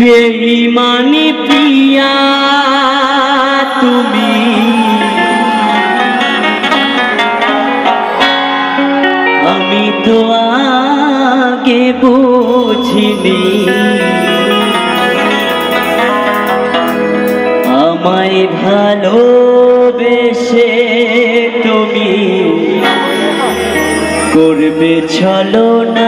বেঈমানি প্রিয়া তুমি আমি তো আগে বুঝিনি আমায় ভালোবেসে তুমি করবে ছলনা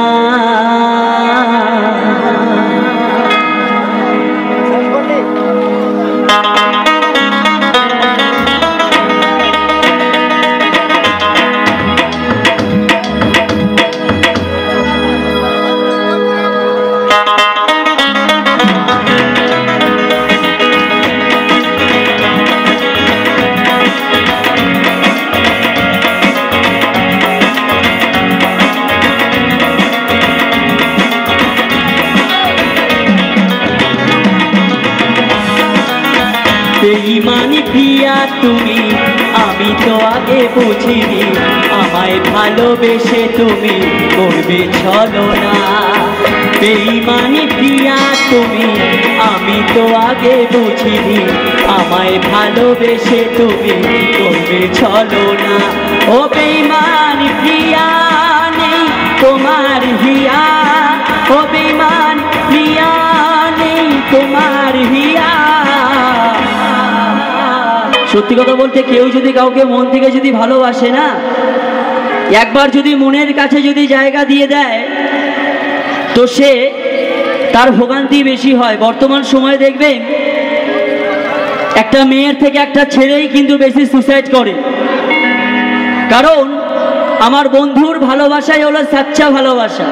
বেঈমানি প্রিয়া তুমি আমি তো আগে বুঝিনি আমায় ভালোবেসে তুমি করবে ছলনা বেঈমানি প্রিয়া তুমি আমি তো আগে বুঝিনি আমায় ভালোবেসে তুমি করবে ছলনা ও বেঈমানি প্রিয়া নেই তোমার হিয়া ও বেঈমানি প্রিয়া নেই তোমার হিয়া সত্যি কথা বলতে কেউ যদি কাউকে মন থেকে যদি ভালোবাসে না একবার যদি মনের কাছে যদি জায়গা দিয়ে দেয় তো সে তার ভোগান্তি বেশি হয় বর্তমান সময়ে দেখবেন একটা মেয়ের থেকে একটা ছেলেই কিন্তু বেশি সুসাইড করে কারণ আমার বন্ধুর ভালোবাসাই হলো সাচ্চা ভালোবাসা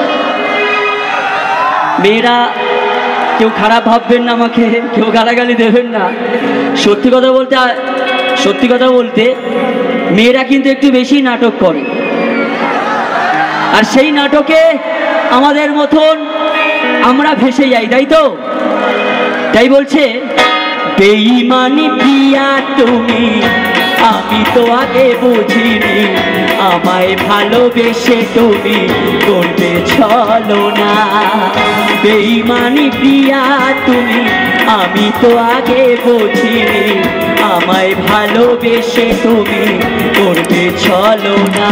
মেয়েরা কেউ খারাপ ভাববেন না আমাকে কেউ গালাগালি দেবেন না সত্যি কথা বলতে মেয়েরা কিন্তু একটু বেশি নাটক করে আর সেই নাটকে আমাদের মতন আমরা ভেসে যাই তাই তো তাই বলছে বেঈমানি প্রিয়া তুমি আমি তো আগে বুঝিনি আমায় ভালোবেসে তুমি করবে ছলনা বেঈমানি প্রিয়া তুমি আমি তো আগে বুঝিনি আমায় ভালোবেসে তুমি করবে ছলনা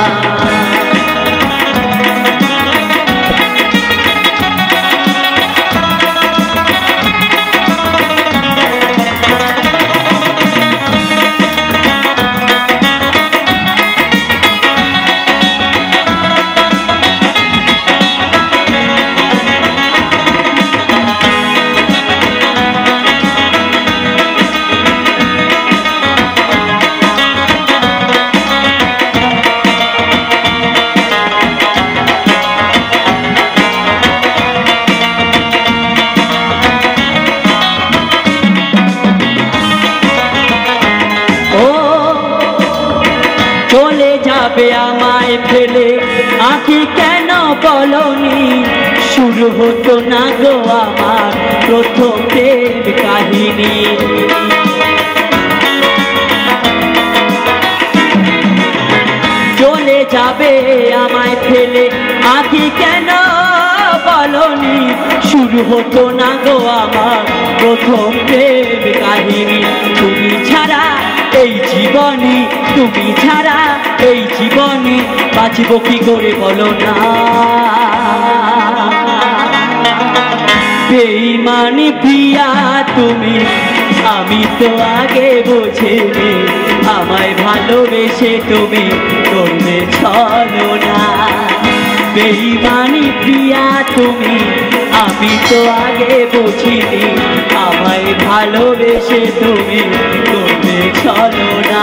চলে যাবে আমায় ফেলে আঁকি কেন বলনি শুরু হতো না গো আমার প্রথম প্রেম কাহিনী চলে যাবে আমায় ফেলে আঁকি কেন বলনি শুরু হতো না গো আমার প্রথম প্রেম কাহিনী তুমি ছাড়া এই জীবনে তুমি ছাড়া এই জীবনে বাঁচব কি করে বলো না বেঈমানি প্রিয়া তুমি আমি তো আগে বুঝিনি আমায় ভালোবেসে তুমি করবে ছলনা বেঈমানি প্রিয়া তুমি আমি তো আগে বুঝিনি আমায় ভালোবেসে তুমি করবে ছলনা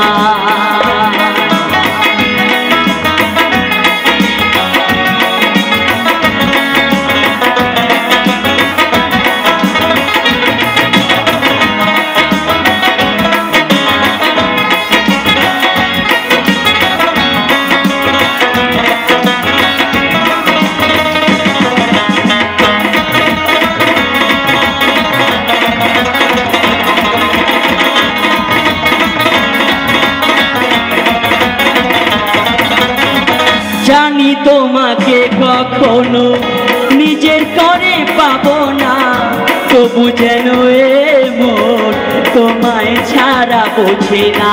জানি তোমাকে কখনো নিজের করে পাবো না তবু যেন এ মন তোমায় ছাড়া বোঝে না।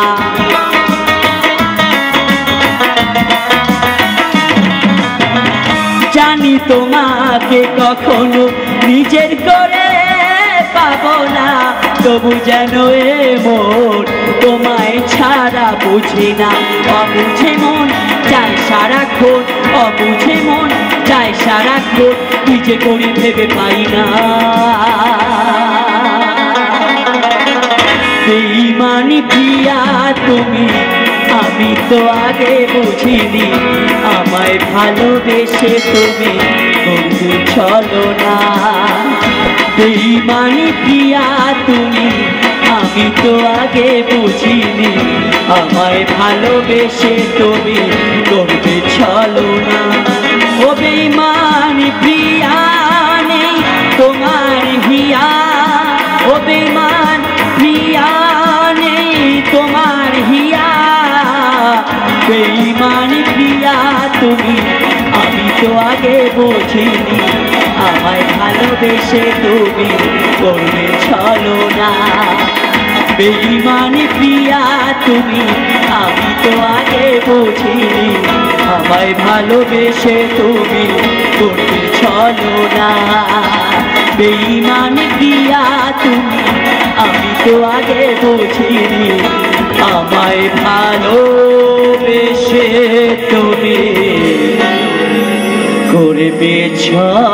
জানি তোমাকে কখনো নিজের করে পাবো না, তবু যেন এ মন তোমায় ছাড়া বুঝে না। অবুঝে মন চায় সারাক্ষণ, অবুঝে মন চায় সারাক্ষণ, নিজে করি ভেবে পাই না। বেঈমানি প্রিয়া তুমি, আমি তো আগে বুঝিনি, আমায় ভালোবেসে তুমি করবে ছলনা। বেঈমানি প্রিয়া তুমি, আমি তো আগে বুঝিনি, আমায় ভালোবেসে তুমি করবে ছলনা। ও বেঈমানি প্রিয়া নেই তোমার হিয়া, ও বেঈমান প্রিয়া নেই তোমার হিয়া। বেঈমানি প্রিয়া তুমি, আমি তো আগে বুঝিনি, আমায় ভালোবেসে তুমি করবে ছলনা। বেঈমানি প্রিয়া তুমি, আমি তো আগে বুঝিনি, আমায় ভালোবেসে তুমি করবে ছলনা। বেঈমানি প্রিয়া তুমি, আমি তো আগে বুঝিনি, আমায় ভালোবেসে তুমি করবে ছলনা।